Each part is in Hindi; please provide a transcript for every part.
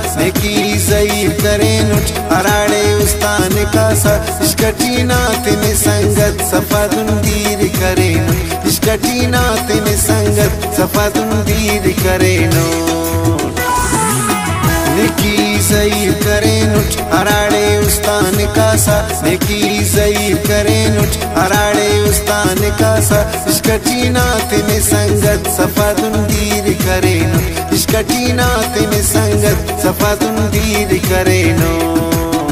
नेकी ज़ईर करे नुट अराड़े उस्तान कासा इश्कटी नातिन संगत सफा दुंदीर करे नुट इश्कटी नातिन संगत सफा दुंदीर करे नुट नेकी ज़ईर करे नुट अराड़े उस्तान कासा नेकी ज़ईर करे नुट अराड़े उस्तान कासा इश्कटी नातिन संगत सफा दुंदीर करे नुट इश्कटी नातिन संगत सफा दुंदीर करे नुट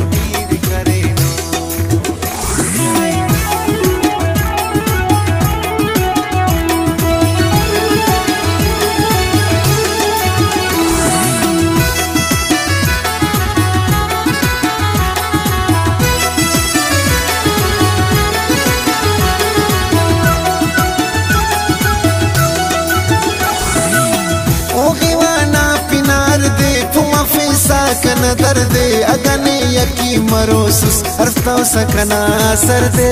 कना दर्दे अगने यकी मरोसुस अर्स्ता सकना सर दे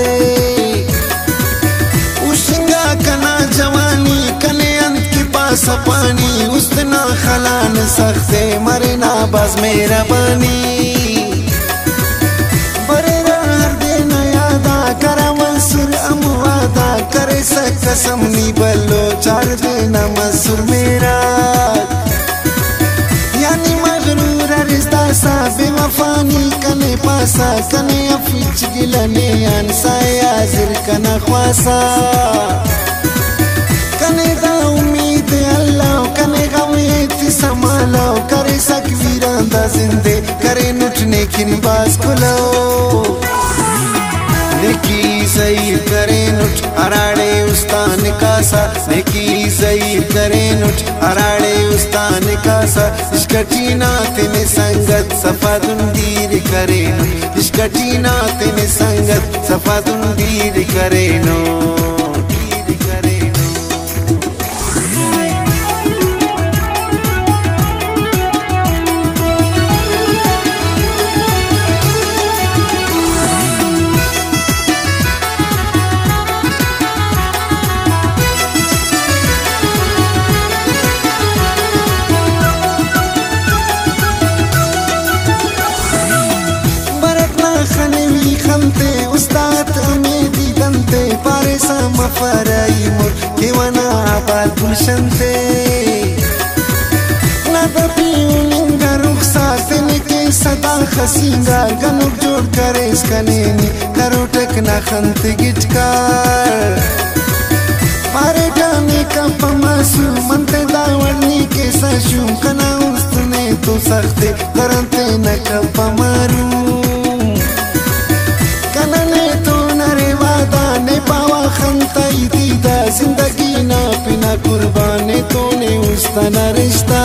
उशिंगा कना जवानी कने अंत की पास पानी उस्तना खलान सख्ते मरना बाज मेरा बानी बरेरा हर देना यादा करा मंसूर अमवादा करे सक कसम नी बल्लो चार देना मंसूर मेरा यानी सा बेवफानी कने पासा कने अफिच गिलने अनसाया जिर कना ख्वासा कने दा उम्मीद अल्लाह कने गमीत समालो करे सक वीरांदा जिंदे करे नुटने किन बास खुलो नेकी ज़ईर करे नुट अराड़े उस्तान कासा नेकी ज़ईर करे नुट अराड़े उस्तान कासा इश्कटी नातिन संगत सफा दुंदीर करे नुट इश्कटी नातिन संगत सफा दुंदीर करे नुट उस्ताद अमेदी दंते पारे सामा फराई मुर केवना आबाद गुलशंते नदबी उलिंगा रुखसात के सदा खसींगा गनुक जोड़ करे इसकनेनी करो टकना खंत गिटकार पारे जाने का पमासू मनते दावरनी के सशूम कना उस्तने तो सख्ते करंते न कपा मारू जिंदगी ना पिना कुर्बाने तोने उस्तना रिश्ता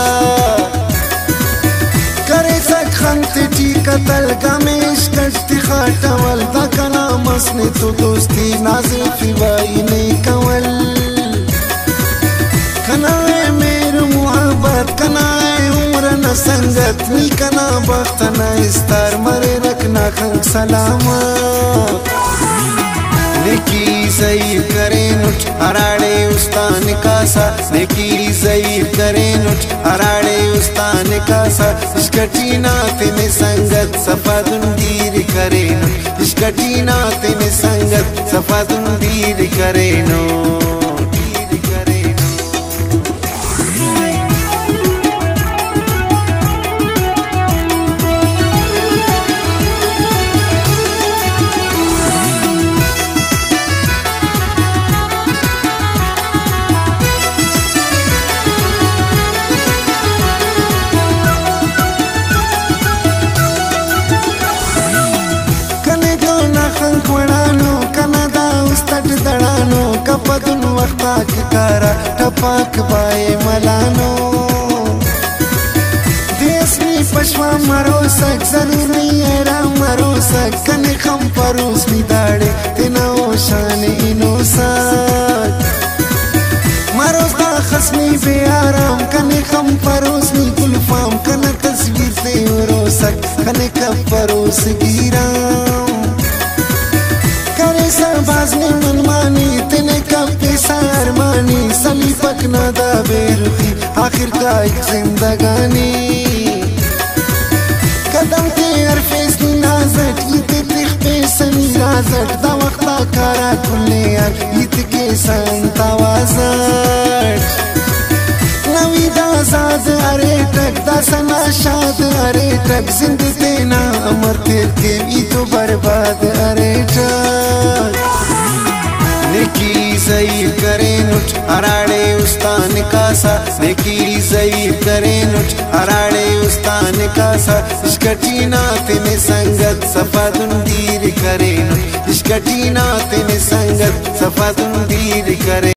करे सक खंत जी कतल गमेश कश्ती खाटवल दकना मसने तो दोस्ती नाज़े फिवाई ने कवल कनाए मेरे मुहब्बत कनाए उम्र न संगत नी कना बख्त न इस्तार मरे रखना खंग सलामत नेकी ज़ईर करे नुट अराड़े उस्तान कासा नेकी ज़ईर करे नुट अराड़े उस्तान कासा इश्कटी नातिन संगत सफा दुंदीर करे नुट इश्कटी नातिन संगत सफा दुंदीर करे नुट कपदुन वक्ता के कारा टपाक बाए मलानो देश में पशवा मरो सक जरूरी है राम मरो सक कने खम परोस मी दाड़े तेना ओशान इनो सक मरो दा खसमी बे आराम कने खम परोस मी गुलफाम कने तस्वीर ते रो सक कने कप परोस गिराम करे सरबाज ने मनमानी तेने कब सारमानी सली पकना दा बेरुखी आखिर का एक जिंदगानी دم ته ارفیس نازت یت تخ پیسنی رازت دا وقتا کارا کلیان یت کې سنتا وازت نوی دا زاد اره تک دا سنا شاد اره تک زندگی نا امر تیر کے ای تو برباد اره تک नेकी ज़ईफ़ करे नुट अराड़े उस्तान कासा नेकी ज़ईफ़ करे नुट अराड़े उस्तान कासा इश्कटी नातिन संगत सफा दुंदीर करे नुट इश्कटी नातिन संगत सफा दुंदीर करे।